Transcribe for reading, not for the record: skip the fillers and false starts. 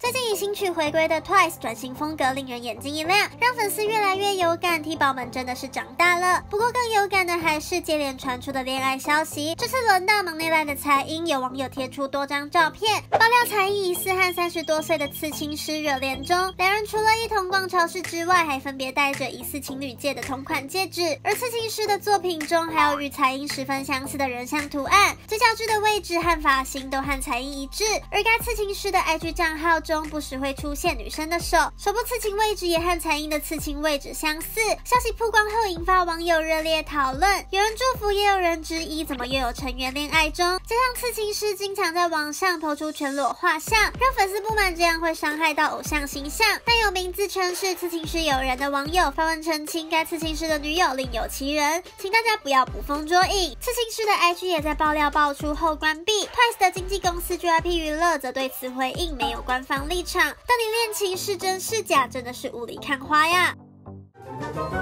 最近以新曲回归的 Twice 转型风格令人眼睛一亮，让粉丝越来越有感，T 宝们真的是长大了。不过更有感的还是接连传出的恋爱消息，这次轮到忙内赖的彩英，有网友贴出多张照片，爆料彩英疑似和30多岁的刺青师热恋中，两人除了一同逛超市之外，还分别戴着疑似情侣戒的同款戒指，而刺青师的作品中还有与彩英十分相似的人像图案，嘴角痣的位置和发型都和彩英一致，而该刺青师的 IG 账号中不时会出现女生的手部刺青位置也和彩英的刺青位置相似。消息曝光后引发网友热烈讨论，有人祝福，也有人质疑怎么又有成员恋爱中。加上刺青师经常在网上抛出全裸画像，让粉丝不满这样会伤害到偶像形象。但有名自称是刺青师友人的网友发文澄清，该刺青师的女友另有其人，请大家不要捕风捉影。刺青师的 IG 也在爆料爆出后关闭。Twice 的经纪公司 JYP 娱乐则对此回应没有官方立场，到底恋情是真是假，真的是雾里看花呀。